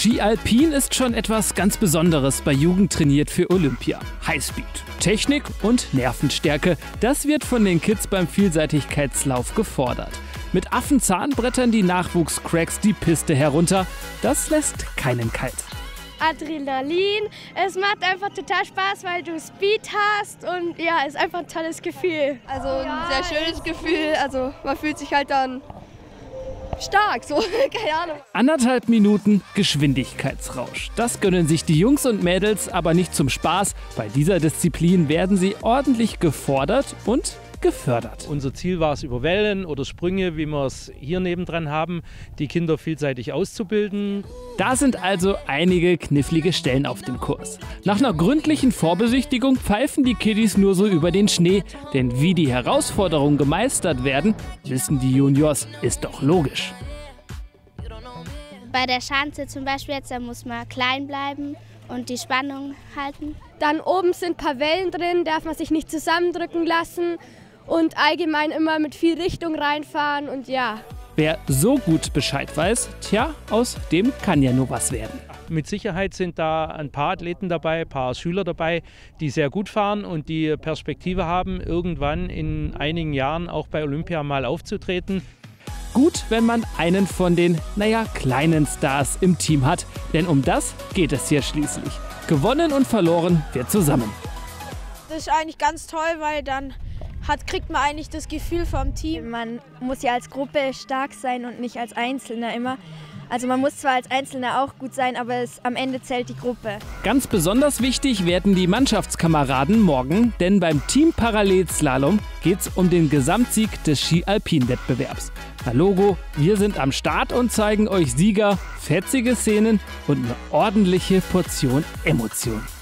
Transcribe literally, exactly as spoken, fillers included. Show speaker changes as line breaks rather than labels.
Ski Alpin ist schon etwas ganz Besonderes bei Jugend trainiert für Olympia. Highspeed, Technik und Nervenstärke, das wird von den Kids beim Vielseitigkeitslauf gefordert. Mit Affenzahnbrettern die Nachwuchscracks die Piste herunter, das lässt keinen kalt.
Adrenalin, es macht einfach total Spaß, weil du Speed hast und ja, ist einfach ein tolles Gefühl.
Also ein ja, sehr schönes Gefühl, also man fühlt sich halt dann stark, so, keine Ahnung.
Anderthalb Minuten Geschwindigkeitsrausch. Das gönnen sich die Jungs und Mädels aber nicht zum Spaß. Bei dieser Disziplin werden sie ordentlich gefordert und gefördert.
Unser Ziel war es, über Wellen oder Sprünge, wie wir es hier nebendran haben, die Kinder vielseitig auszubilden.
Da sind also einige knifflige Stellen auf dem Kurs. Nach einer gründlichen Vorbesichtigung pfeifen die Kiddies nur so über den Schnee. Denn wie die Herausforderungen gemeistert werden, wissen die Juniors, ist doch logisch.
Bei der Schanze zum Beispiel jetzt, da muss man klein bleiben und die Spannung halten.
Dann oben sind ein paar Wellen drin, darf man sich nicht zusammendrücken lassen und allgemein immer mit viel Richtung reinfahren und ja.
Wer so gut Bescheid weiß, tja, aus dem kann ja nur was werden.
Mit Sicherheit sind da ein paar Athleten dabei, ein paar Schüler dabei, die sehr gut fahren und die Perspektive haben, irgendwann in einigen Jahren auch bei Olympia mal aufzutreten.
Gut, wenn man einen von den, naja, kleinen Stars im Team hat, denn um das geht es hier schließlich. Gewonnen und verloren wird zusammen.
Das ist eigentlich ganz toll, weil dann hat, kriegt man eigentlich das Gefühl vom Team.
Man muss ja als Gruppe stark sein und nicht als Einzelner immer. Also man muss zwar als Einzelner auch gut sein, aber es, am Ende zählt die Gruppe.
Ganz besonders wichtig werden die Mannschaftskameraden morgen, denn beim Team Parallelslalom geht es um den Gesamtsieg des Ski-Alpin-Wettbewerbs. Na Logo, wir sind am Start und zeigen euch Sieger, fetzige Szenen und eine ordentliche Portion Emotion.